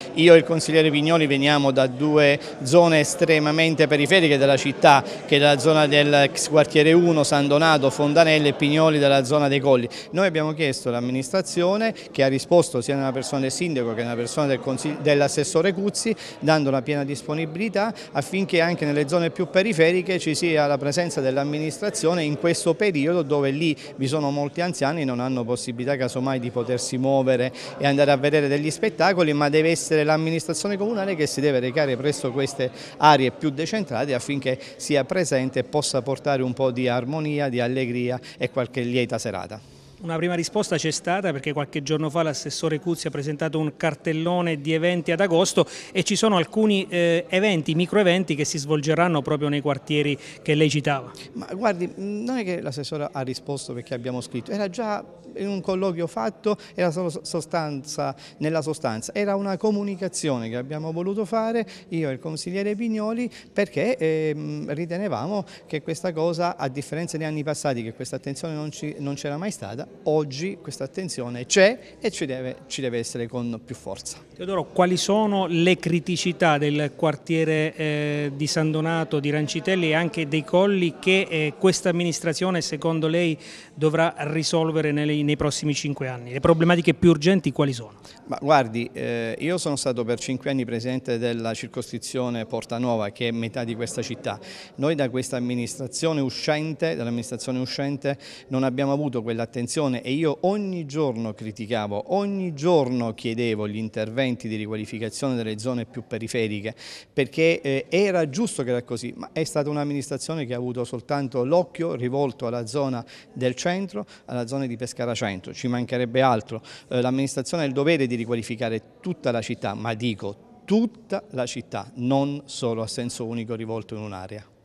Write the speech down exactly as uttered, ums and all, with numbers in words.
Io e il consigliere Pignoli veniamo da due zone estremamente periferiche della città, che è la zona del quartiere uno, San Donato, Fontanelle e Pignoli della zona dei Colli. Noi abbiamo chiesto all'amministrazione, che ha risposto sia nella persona del sindaco che nella persona del dell'assessore Cuzzi, dando una piena disponibilità affinché anche nelle zone più periferiche ci sia la presenza dell'amministrazione in questo periodo, dove lì vi sono molti anziani e non hanno possibilità casomai di potersi muovere e andare a vedere degli spettacoli, ma deve essere l'amministrazione comunale che si deve recare presso queste aree più decentrate affinché sia presente e possa portare un po' di armonia, di allegria e qualche lieta serata. Una prima risposta c'è stata, perché qualche giorno fa l'assessore Cuzzi ha presentato un cartellone di eventi ad agosto e ci sono alcuni eh, eventi, microeventi che si svolgeranno proprio nei quartieri che lei citava. Ma guardi, non è che l'assessore ha risposto perché abbiamo scritto, era già in un colloquio fatto, era solo sostanza, nella sostanza, era una comunicazione che abbiamo voluto fare io e il consigliere Pignoli, perché eh, ritenevamo che questa cosa, a differenza degli anni passati che questa attenzione non c'era mai stata, oggi questa attenzione c'è e ci deve, ci deve essere con più forza. Teodoro, quali sono le criticità del quartiere eh, di San Donato, di Rancitelli e anche dei Colli che eh, questa amministrazione secondo lei dovrà risolvere nei, nei prossimi cinque anni? Le problematiche più urgenti quali sono? Ma guardi, eh, io sono stato per cinque anni presidente della circoscrizione Portanova, che è metà di questa città. Noi da questa amministrazione uscente, dall'amministrazione uscente, non abbiamo avuto quell'attenzione e io ogni giorno criticavo, ogni giorno chiedevo gli interventi di riqualificazione delle zone più periferiche, perché eh, era giusto che era così, ma è stata un'amministrazione che ha avuto soltanto l'occhio rivolto alla zona del centro, alla zona di Pescara Centro, ci mancherebbe altro. Eh, l'amministrazione ha il dovere di riqualificare tutta la città, ma dico tutta la città, non solo a senso unico rivolto in un'area.